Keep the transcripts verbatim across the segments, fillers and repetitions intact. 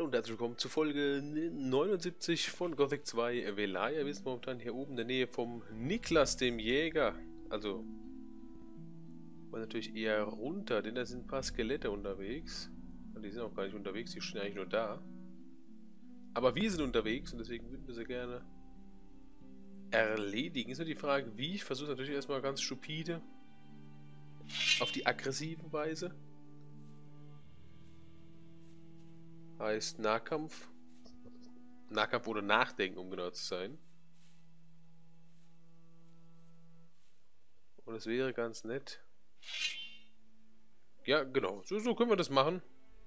und herzlich willkommen zu Folge neunundsiebzig von Gothic zwei Velaya. Wir sind momentan hier oben in der Nähe vom Niklas, dem Jäger. Also, wollen natürlich eher runter, denn da sind ein paar Skelette unterwegs. Und die sind auch gar nicht unterwegs, die stehen eigentlich nur da. Aber wir sind unterwegs und deswegen würden wir sie gerne erledigen. Ist nur die Frage, wie. Ich versuche natürlich erstmal ganz stupide auf die aggressive Weise. Heißt Nahkampf. Nahkampf oder Nachdenken, um genau zu sein. Und es wäre ganz nett. Ja, genau. So, so können wir das machen.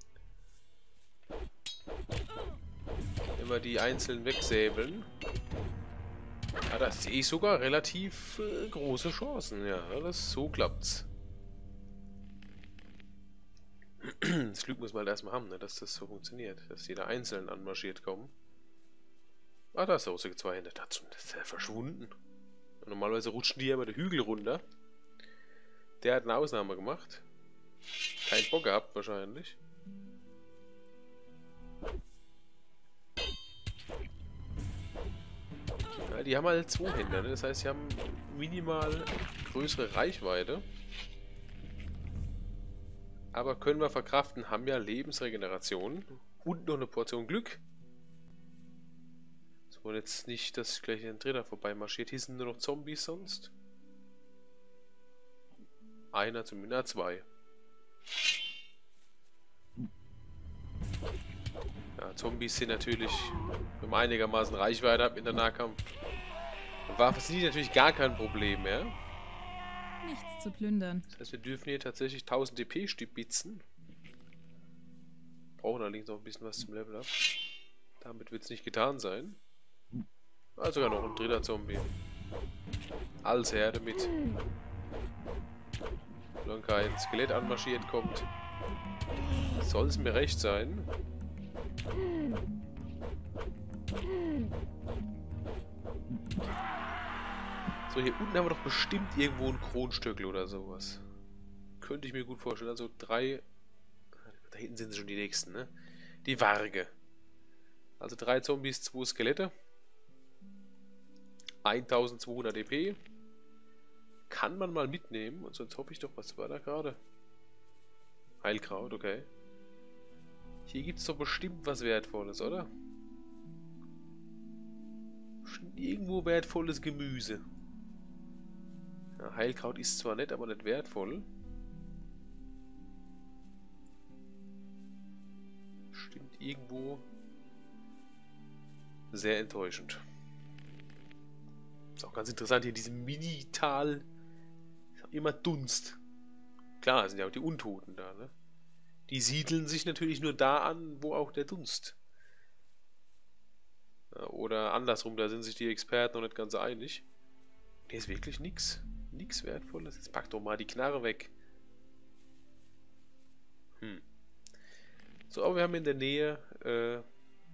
Immer die einzeln wegsäbeln. Ja, da sehe ich sogar relativ äh, große Chancen. Ja, das so klappt's. Das Glück muss man halt erstmal haben, ne, dass das so funktioniert. Dass jeder einzeln anmarschiert kommen. Ah, da ist der Russige Zweihänder. Das ist ja verschwunden. Normalerweise rutschen die ja immer den Hügel runter. Der hat eine Ausnahme gemacht. Kein Bock gehabt, wahrscheinlich. Ja, die haben halt zwei Händer, ne? Das heißt, sie haben minimal größere Reichweite. Aber können wir verkraften, haben ja Lebensregeneration und noch eine Portion Glück. So, und jetzt nicht, dass gleich ein Dritter vorbei marschiert. Hier sind nur noch Zombies sonst. Einer zumindest, na, zwei. Ja, Zombies sind natürlich, wenn man einigermaßen Reichweite hat in der Nahkampf. Waffen sind natürlich gar kein Problem mehr. Nichts zu plündern. Das heißt, wir dürfen hier tatsächlich tausend D P stibitzen. Brauchen allerdings noch ein bisschen was zum Level up. Damit wird es nicht getan sein. Ah, sogar noch ein dritter Zombie. Als her damit. Solange kein Skelett anmarschiert kommt, soll es mir recht sein. So, hier unten haben wir doch bestimmt irgendwo ein Kronstöckel oder sowas. Könnte ich mir gut vorstellen. Also drei... Da hinten sind schon die nächsten, ne? Die Warge. Also drei Zombies, zwei Skelette. eintausendzweihundert D P. Kann man mal mitnehmen. Und sonst hoffe ich doch, was war da gerade? Heilkraut, okay. Hier gibt es doch bestimmt was Wertvolles, oder? Bestimmt irgendwo wertvolles Gemüse. Ja, Heilkraut ist zwar nett, aber nicht wertvoll. Stimmt irgendwo sehr enttäuschend. Ist auch ganz interessant hier in diesem Mini-Tal. Ist auch immer Dunst. Klar, sind ja auch die Untoten da, ne? Die siedeln sich natürlich nur da an, wo auch der Dunst. Ja, oder andersrum, da sind sich die Experten noch nicht ganz einig. Hier ist wirklich nichts. Nichts Wertvolles. Jetzt pack doch mal die Knarre weg. Hm. So, aber wir haben in der Nähe äh,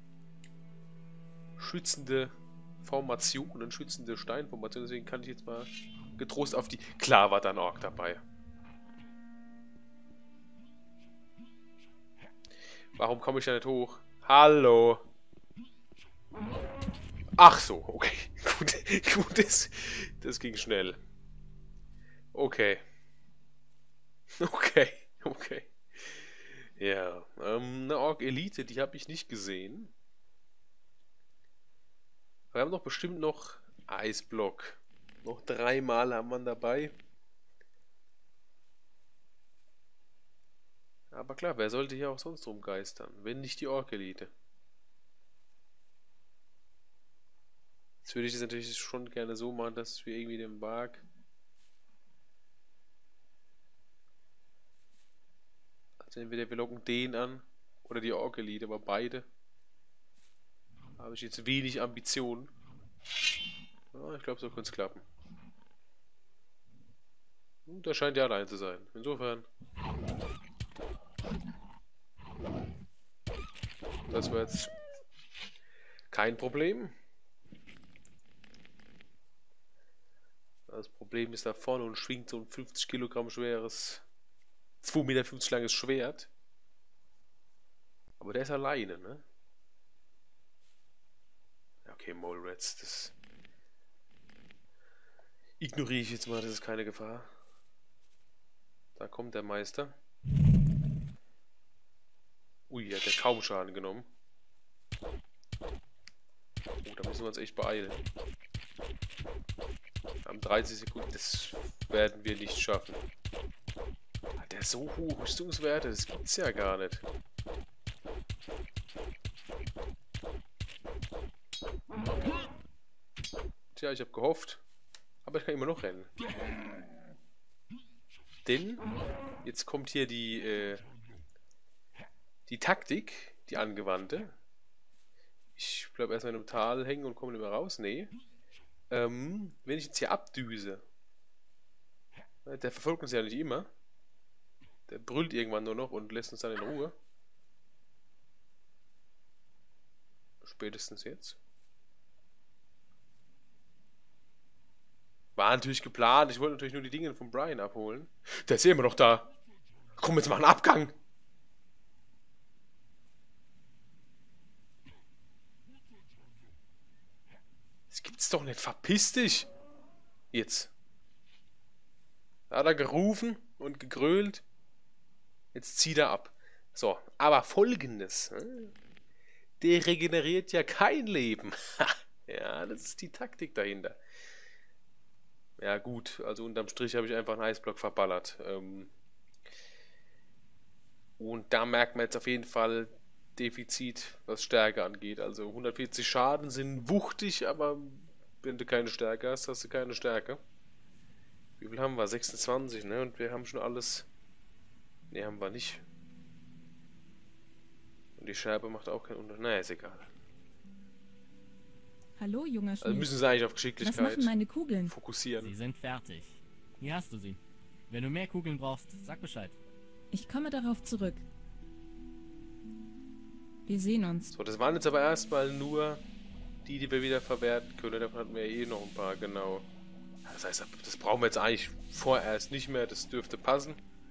schützende Formationen, schützende Steinformationen. Deswegen kann ich jetzt mal getrost auf die... Klar war da ein Ork dabei. Warum komme ich da nicht hoch? Hallo. Ach so, okay. Gut, gut das, das ging schnell. Okay. Okay, okay. Ja, ähm, eine Ork-Elite, die habe ich nicht gesehen. Wir haben doch bestimmt noch Eisblock. Noch dreimal haben wir dabei. Aber klar, wer sollte hier auch sonst rumgeistern, wenn nicht die Ork-Elite? Jetzt würde ich das natürlich schon gerne so machen, dass wir irgendwie den Berg... Also entweder wir locken den an oder die Ork-Elite, aber beide habe ich jetzt wenig Ambitionen. Ja, ich glaube, so könnte es klappen. Und der scheint ja allein zu sein. Insofern... Das war jetzt kein Problem. Das Problem ist da vorne und schwingt so ein fünfzig Kilogramm schweres, zwei Meter fünfzig langes Schwert. Aber der ist alleine, ne? okay, Mole Rats, das ignoriere ich jetzt mal, das ist keine Gefahr. Da kommt der Meister. Ui, hat der kaum Schaden genommen. Oh, da müssen wir uns echt beeilen. Am dreißig Sekunden, das werden wir nicht schaffen. Hat der so hohe Rüstungswerte? Das gibt's ja gar nicht. Tja, ich habe gehofft. Aber ich kann immer noch rennen. Denn jetzt kommt hier die, äh, die Taktik, die angewandte. Ich bleibe erstmal in einem Tal hängen und komme nicht mehr raus. Nee. Ähm, wenn ich jetzt hier abdüse. Der verfolgt uns ja nicht immer. Der brüllt irgendwann nur noch und lässt uns dann in Ruhe. Spätestens jetzt. War natürlich geplant. Ich wollte natürlich nur die Dinge von Brian abholen. Der ist ja immer noch da. Komm, jetzt mal einen Abgang. Das gibt's doch nicht. Verpiss dich. Jetzt. Da hat er gerufen und gegrölt. Jetzt zieht er ab. So, aber Folgendes. Der regeneriert ja kein Leben. Ja, das ist die Taktik dahinter. Ja gut, also unterm Strich habe ich einfach einen Eisblock verballert. Ähm und da merkt man jetzt auf jeden Fall Defizit, was Stärke angeht. Also hundertvierzig Schaden sind wuchtig, aber wenn du keine Stärke hast, hast du keine Stärke. Wie viel haben wir? sechsundzwanzig, ne? Und wir haben schon alles... Ne, haben wir nicht. Und die Scherbe macht auch keinen Unterschied. Naja, ist egal. Hallo, junger Schmied. Also müssen sie eigentlich auf Was Geschicklichkeit machen meine Kugeln? fokussieren. Sie sind fertig. Hier hast du sie. Wenn du mehr Kugeln brauchst, sag Bescheid. Ich komme darauf zurück. Wir sehen uns. So, das waren jetzt aber erstmal nur die, die wir wieder verwerten können. Davon hatten wir ja eh noch ein paar, genau. Das heißt, das brauchen wir jetzt eigentlich vorerst nicht mehr. Das dürfte passen.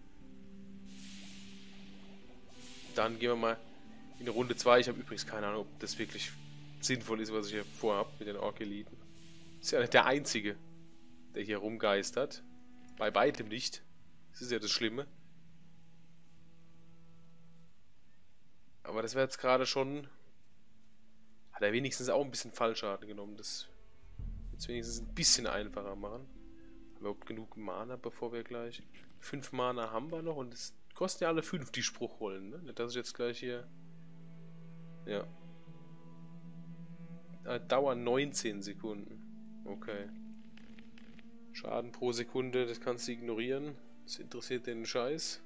Dann gehen wir mal in Runde zwei. Ich habe übrigens keine Ahnung, ob das wirklich sinnvoll ist, was ich hier vorhabe mit den Ork-Eliten. Ist ja nicht der Einzige, der hier rumgeistert. Bei weitem nicht. Das ist ja das Schlimme. Aber das wäre jetzt gerade schon... Hat er wenigstens auch ein bisschen Fallschaden genommen. Das jetzt wenigstens ein bisschen einfacher machen. Haben wir überhaupt genug Mana, bevor wir gleich... Fünf Mana haben wir noch und es kosten ja alle fünf die Spruchrollen, ne? Nicht, dass ich jetzt gleich hier... Ja. Ah, Dauer neunzehn Sekunden. Okay. Schaden pro Sekunde, das kannst du ignorieren. Das interessiert den Scheiß.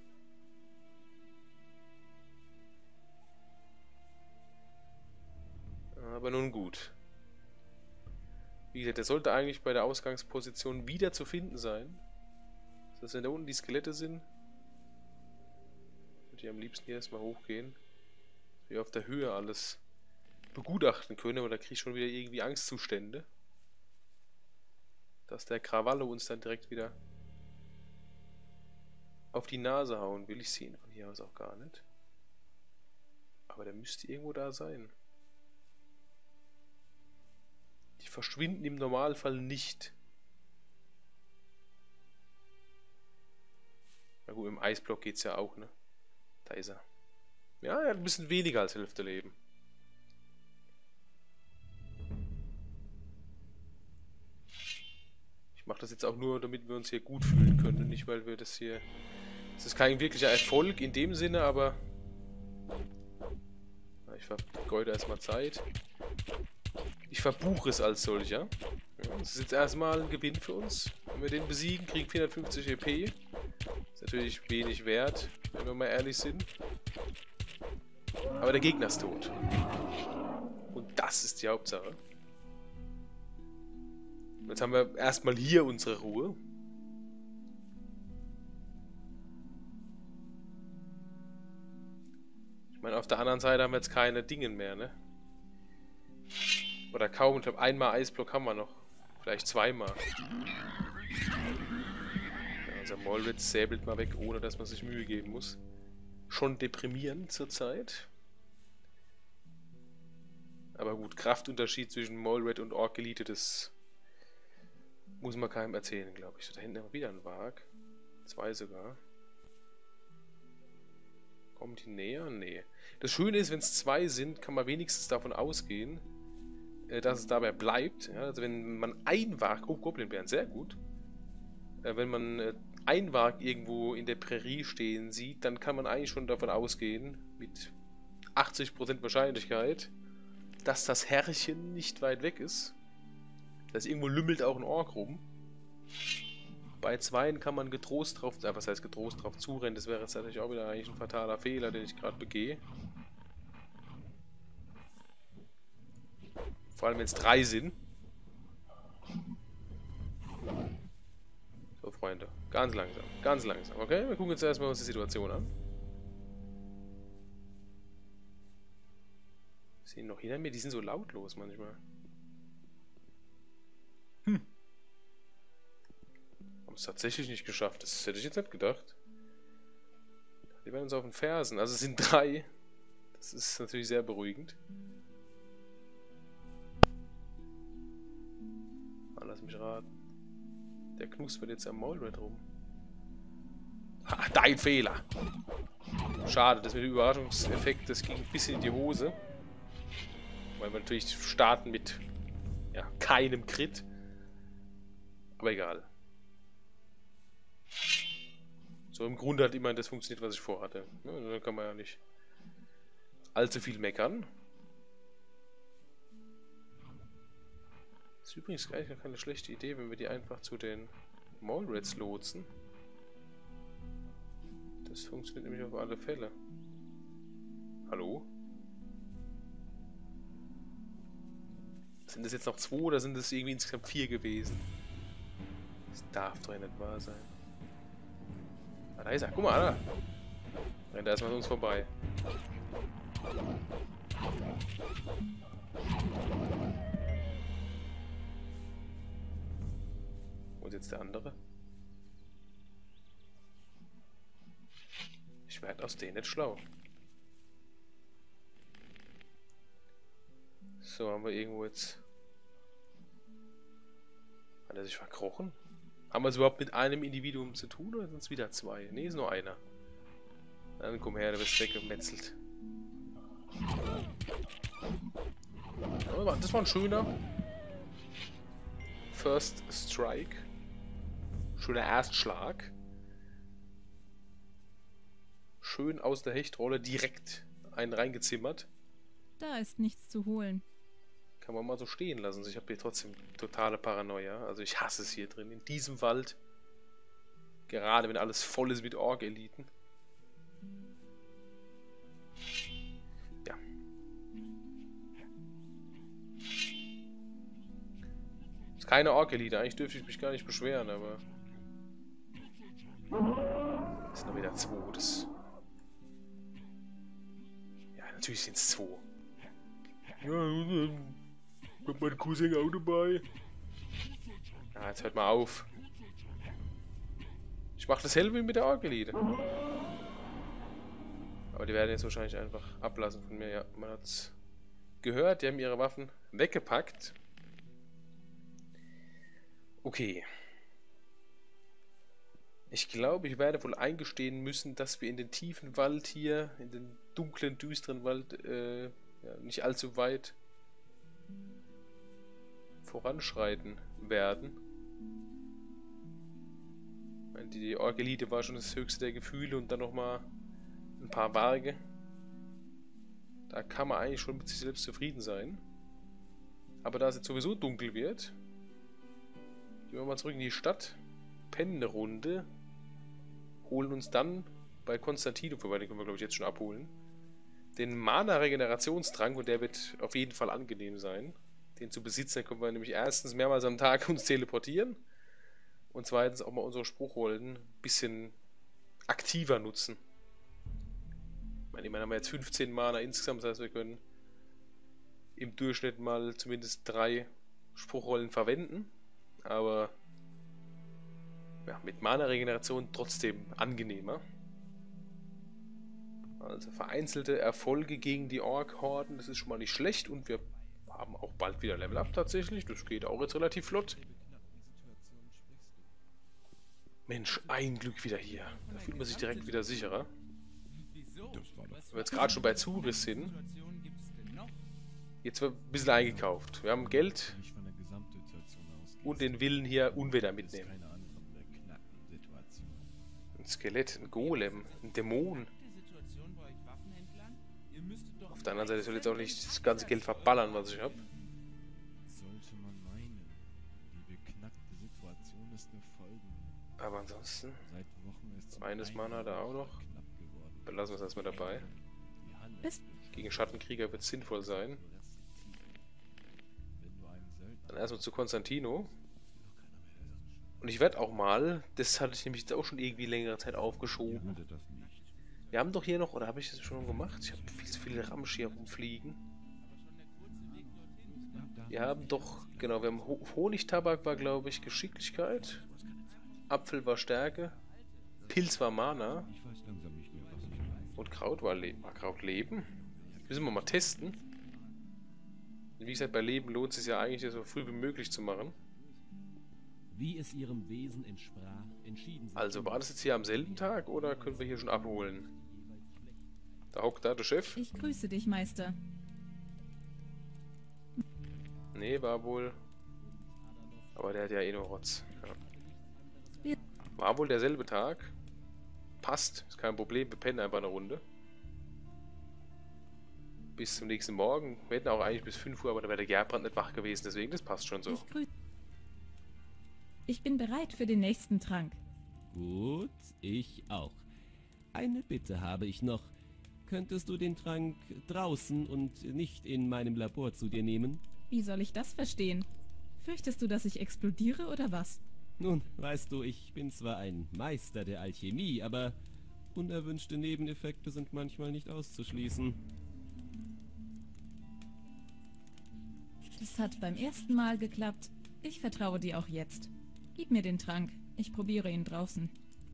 Aber nun gut. Wie gesagt, der sollte eigentlich bei der Ausgangsposition wieder zu finden sein. Das heißt, wenn da unten die Skelette sind, würde ich am liebsten hier erstmal hochgehen. Dass wir auf der Höhe alles begutachten können, aber da kriege ich schon wieder irgendwie Angstzustände. Dass der Krawallo uns dann direkt wieder auf die Nase hauen will. Ich sehe ihn von hier aus auch gar nicht. Aber der müsste irgendwo da sein. Die verschwinden im Normalfall nicht. Na gut, im Eisblock geht's ja auch, ne? Da ist er. Ja, er hat ein bisschen weniger als Hälfte Leben. Ich mache das jetzt auch nur, damit wir uns hier gut fühlen können. Nicht, weil wir das hier... Das ist kein wirklicher Erfolg in dem Sinne, aber... Ich vergeude erstmal Zeit. Ich verbuche es als solcher. Ja, das ist jetzt erstmal ein Gewinn für uns. Wenn wir den besiegen, kriegen vierhundertfünfzig E P. Ist natürlich wenig wert, wenn wir mal ehrlich sind. Aber der Gegner ist tot. Und das ist die Hauptsache. Jetzt haben wir erstmal hier unsere Ruhe. Ich meine, auf der anderen Seite haben wir jetzt keine Dinge mehr, ne? Oder kaum. Ich glaube, einmal Eisblock haben wir noch. Vielleicht zweimal. Ja, unser Molritz säbelt mal weg, ohne dass man sich Mühe geben muss. Schon deprimierend zurzeit. Aber gut, Kraftunterschied zwischen Mole Rat und Orc Elite, das muss man keinem erzählen, glaube ich. So, da hinten haben wir wieder ein Wag. Zwei sogar. Kommen die näher? Nee. Das Schöne ist, wenn es zwei sind, kann man wenigstens davon ausgehen, äh, dass es dabei bleibt. Ja? Also wenn man ein Wag... Oh, Goblinbären, sehr gut. Äh, wenn man äh, ein Wag irgendwo in der Prärie stehen sieht, dann kann man eigentlich schon davon ausgehen, mit achtzig Prozent Wahrscheinlichkeit, dass das Herrchen nicht weit weg ist. Das irgendwo lümmelt auch ein Ork rum. Bei zweien kann man getrost drauf, äh, was heißt getrost drauf zurennen, das wäre jetzt natürlich auch wieder eigentlich ein fataler Fehler, den ich gerade begehe. Vor allem wenn es drei sind. So, Freunde, ganz langsam, ganz langsam, okay? Wir gucken jetzt erstmal uns die Situation an. Sehen noch hinter mir, die sind so lautlos manchmal. Hm. Haben es tatsächlich nicht geschafft, das hätte ich jetzt nicht gedacht. Die werden uns auf den Fersen, also es sind drei. Das ist natürlich sehr beruhigend. Ah, lass mich raten. Der knuspert jetzt am Mole Rat rum. Ha, dein Fehler! Schade, das mit dem Überraschungseffekt, das ging ein bisschen in die Hose. Weil wir natürlich starten mit ja, keinem Crit. Aber egal. So im Grunde hat immerhin das funktioniert, was ich vorhatte. Ja, dann kann man ja nicht allzu viel meckern. Das ist übrigens eigentlich gar keine schlechte Idee, wenn wir die einfach zu den Mole Rats lotsen. Das funktioniert nämlich auf alle Fälle. Hallo? Sind das jetzt noch zwei oder sind das irgendwie insgesamt vier gewesen? Das darf doch nicht wahr sein. Ah, da ist er. Guck mal, da. Rennt er erstmal an uns vorbei. Wo ist jetzt der andere? Ich werde aus denen nicht schlau. So, haben wir irgendwo jetzt... Hat er sich verkrochen? Haben wir es überhaupt mit einem Individuum zu tun oder sind es wieder zwei? Ne, ist nur einer. Dann komm her, der wird weggemetzelt. Das war ein schöner First Strike. Schöner Erstschlag. Schön aus der Hechtrolle direkt einen reingezimmert. Da ist nichts zu holen. Kann man mal so stehen lassen. Ich habe hier trotzdem totale Paranoia. Also ich hasse es hier drin. In diesem Wald. Gerade wenn alles voll ist mit Ork-Eliten. Ja. Ist keine Ork-Elite. Eigentlich dürfte ich mich gar nicht beschweren, aber... Das sind noch wieder zwei. Das... Ja, natürlich sind es zwei. Ja, kommt mein Cousin auch dabei. Ja, jetzt hört mal auf. Ich mache dasselbe mit der Ork-Elite. Aber die werden jetzt wahrscheinlich einfach ablassen von mir. Ja, man hat's gehört. Die haben ihre Waffen weggepackt. Okay. Ich glaube, ich werde wohl eingestehen müssen, dass wir in den tiefen Wald hier, in den dunklen, düsteren Wald, äh, ja, nicht allzu weit voranschreiten werden. Die Ork-Elite war schon das höchste der Gefühle und dann nochmal ein paar Warge. Da kann man eigentlich schon mit sich selbst zufrieden sein. Aber da es jetzt sowieso dunkel wird, gehen wir mal zurück in die Stadt, pennen eine Runde, holen uns dann bei Konstantino vorbei, den können wir glaube ich jetzt schon abholen, den Mana-Regenerationstrank und der wird auf jeden Fall angenehm sein. Den zu besitzen, können wir nämlich erstens mehrmals am Tag uns teleportieren und zweitens auch mal unsere Spruchrollen ein bisschen aktiver nutzen. Ich meine, immerhin haben wir jetzt fünfzehn Mana insgesamt, das heißt, wir können im Durchschnitt mal zumindest drei Spruchrollen verwenden, aber ja, mit Mana-Regeneration trotzdem angenehmer. Also vereinzelte Erfolge gegen die Ork-Horden, das ist schon mal nicht schlecht und wir haben auch bald wieder Level Up tatsächlich. Das geht auch jetzt relativ flott. Mensch, ein Glück wieder hier. Da fühlt man sich direkt wieder sicherer. Wenn wir jetzt gerade schon bei Zugriff sind. Jetzt wird ein bisschen eingekauft. Wir haben Geld und den Willen hier Unwetter mitnehmen. Ein Skelett, ein Golem, ein Dämon. Auf der anderen Seite soll jetzt auch nicht das ganze Geld verballern, was ich habe. Sollte man meinen, die beknackte Situation ist eine Folge. Aber ansonsten, Seit Wochen ist zum eines Mana hat er auch noch. knapp geworden. Belassen wir es erstmal dabei. Die Hand Bis Gegen Schattenkrieger wird es sinnvoll sein. wenn du einen Söldner Dann erstmal zu Konstantino. Und ich werde auch mal, das hatte ich nämlich jetzt auch schon irgendwie längere Zeit aufgeschoben. würde das nicht. Wir haben doch hier noch, oder habe ich das schon gemacht? Ich habe viel zu viele Ramsch hier rumfliegen. Wir haben doch, genau, wir haben Ho Honigtabak war, glaube ich, Geschicklichkeit. Apfel war Stärke. Pilz war Mana. Ich weiß langsam nicht mehr, was ich weiß. Und Kraut war, Le war Kraut Leben. Müssen wir mal testen. Wie gesagt, bei Leben lohnt es sich ja eigentlich, das so früh wie möglich zu machen. Wie es ihrem Wesen entsprach, entschieden sie. Also war das jetzt hier am selben Tag oder können wir hier schon abholen? Da hockt da der Chef. ich grüße dich, Meister. Nee, war wohl. Aber der hat ja eh nur Rotz. Ja. War wohl derselbe Tag. Passt, ist kein Problem. Wir pennen einfach eine Runde. Bis zum nächsten Morgen. Wir hätten auch eigentlich bis fünf Uhr, aber da wäre der Gerbrand nicht wach gewesen. Deswegen, das passt schon so. Ich grüße. Ich bin bereit für den nächsten Trank. Gut, ich auch. Eine Bitte habe ich noch. Könntest du den Trank draußen und nicht in meinem Labor zu dir nehmen? Wie soll ich das verstehen? Fürchtest du, dass ich explodiere oder was? Nun, weißt du, ich bin zwar ein Meister der Alchemie, aber unerwünschte Nebeneffekte sind manchmal nicht auszuschließen. Das hat beim ersten Mal geklappt. Ich vertraue dir auch jetzt. Gib mir den Trank. Ich probiere ihn draußen.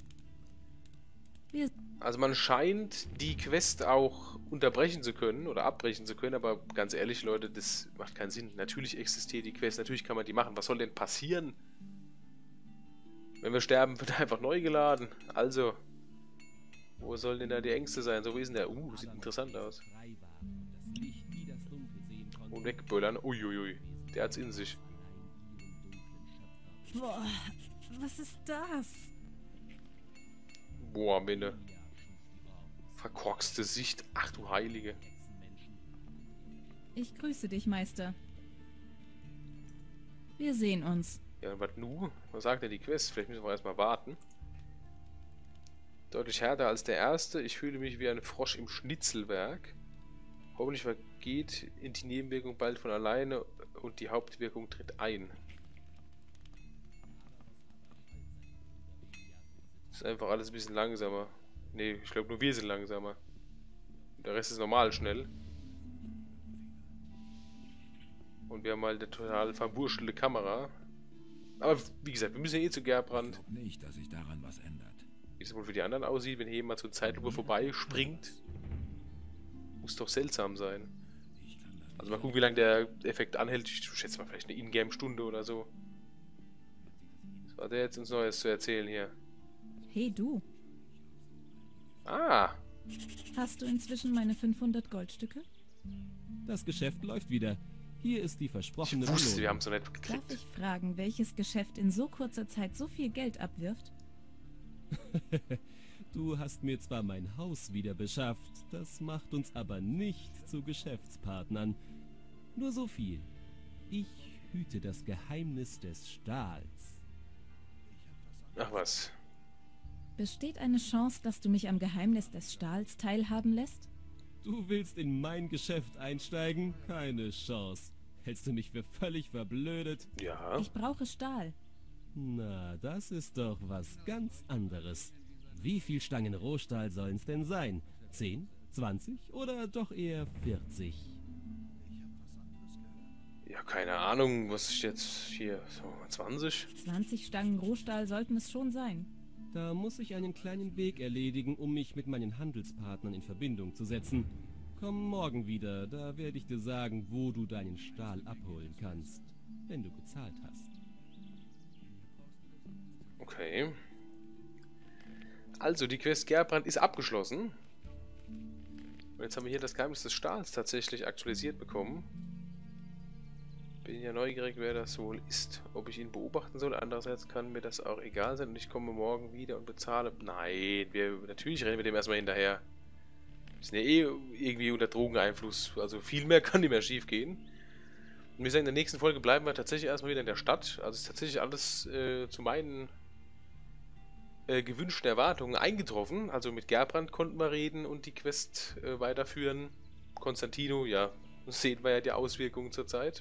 Wir Also man scheint die Quest auch unterbrechen zu können oder abbrechen zu können, aber ganz ehrlich, Leute, das macht keinen Sinn. Natürlich existiert die Quest, natürlich kann man die machen. Was soll denn passieren? Wenn wir sterben, wird er einfach neu geladen. Also, wo sollen denn da die Ängste sein? So, wie ist denn der? Uh, sieht interessant aus. Frei war und das Licht wie das Dunkel sehen konnte. Und wegböllern. Uiuiui, der hat's in sich. Boah, was ist das? Boah, Minne. Verkorkste Sicht. Ach du Heilige. Ich grüße dich, Meister. Wir sehen uns. Ja, und was nu? Was sagt denn die Quest? Vielleicht müssen wir erstmal warten. Deutlich härter als der erste. Ich fühle mich wie ein Frosch im Schnitzelwerk. Hoffentlich vergeht in die Nebenwirkung bald von alleine und die Hauptwirkung tritt ein. Das ist einfach alles ein bisschen langsamer. Ne, ich glaube nur wir sind langsamer. Der Rest ist normal schnell. Und wir haben halt eine total verwurschelte Kamera. Aber wie gesagt, wir müssen ja eh zu Gerbrand. Ich glaube nicht, dass sich daran was ändert. Wie es wohl für die anderen aussieht, wenn hier jemand zur Zeitlupe vorbei springt. Muss doch seltsam sein. Ich kann das Also mal gucken, wie lange der Effekt anhält. Ich schätze mal vielleicht eine Ingame-Stunde oder so. Was hat der jetzt uns Neues zu erzählen hier? Hey du, Ah, hast du inzwischen meine fünfhundert Goldstücke? Das Geschäft läuft wieder. Hier ist die ich versprochene wusste, wir haben Belohnung. es so nicht Darf gekriegt. ich fragen, welches Geschäft in so kurzer Zeit so viel Geld abwirft? Du hast mir zwar mein Haus wieder beschafft, das macht uns aber nicht zu Geschäftspartnern. Nur so viel. Ich hüte das Geheimnis des Stahls. Ach was. Besteht eine Chance, dass du mich am Geheimnis des Stahls teilhaben lässt? Du willst in mein Geschäft einsteigen? Keine Chance. Hältst du mich für völlig verblödet? Ja. Ich brauche Stahl. Na, das ist doch was ganz anderes. Wie viel Stangen Rohstahl sollen's denn sein? Zehn? Zwanzig? Oder doch eher vierzig? Ja, keine Ahnung, was ist jetzt hier? So, zwanzig? zwanzig Stangen Rohstahl sollten es schon sein. Da muss ich einen kleinen Weg erledigen, um mich mit meinen Handelspartnern in Verbindung zu setzen. Komm morgen wieder, da werde ich dir sagen, wo du deinen Stahl abholen kannst, wenn du gezahlt hast. Okay. Also, die Quest Gerbrand ist abgeschlossen. Und jetzt haben wir hier das Geheimnis des Stahls tatsächlich aktualisiert bekommen. Bin ja neugierig, wer das wohl ist. Ob ich ihn beobachten soll. Andererseits kann mir das auch egal sein und ich komme morgen wieder und bezahle. Nein, wir natürlich rennen wir dem erstmal hinterher. Wir sind ja eh irgendwie unter Drogeneinfluss. Also viel mehr kann nicht mehr schief gehen. Und wir sagen, in der nächsten Folge bleiben wir tatsächlich erstmal wieder in der Stadt. Also ist tatsächlich alles äh, zu meinen äh, gewünschten Erwartungen eingetroffen. Also mit Gerbrand konnten wir reden und die Quest äh, weiterführen. Konstantino, ja, sehen wir ja die Auswirkungen zurzeit.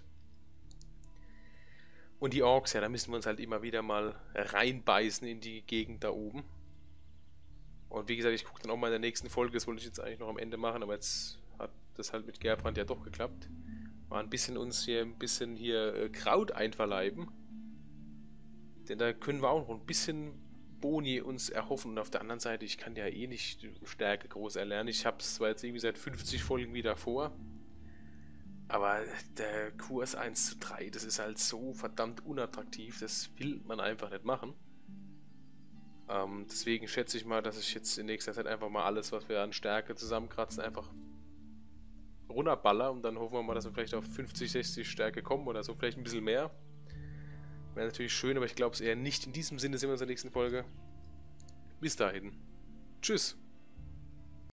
Und die Orks, ja, da müssen wir uns halt immer wieder mal reinbeißen in die Gegend da oben. Und wie gesagt, ich gucke dann auch mal in der nächsten Folge, das wollte ich jetzt eigentlich noch am Ende machen, aber jetzt hat das halt mit Gerbrand ja doch geklappt. Mal ein bisschen uns hier ein bisschen hier äh, Kraut einverleiben. Denn da können wir auch noch ein bisschen Boni uns erhoffen. Und auf der anderen Seite, ich kann ja eh nicht Stärke groß erlernen. Ich habe es zwar jetzt irgendwie seit fünfzig Folgen wieder vor. Aber der Kurs eins zu drei, das ist halt so verdammt unattraktiv, das will man einfach nicht machen. Ähm, deswegen schätze ich mal, dass ich jetzt in nächster Zeit einfach mal alles, was wir an Stärke zusammenkratzen, einfach runterballer und dann hoffen wir mal, dass wir vielleicht auf fünfzig, sechzig Stärke kommen oder so, vielleicht ein bisschen mehr. Wäre natürlich schön, aber ich glaube es eher nicht. In diesem Sinne sehen wir uns in der nächsten Folge. Bis dahin. Tschüss.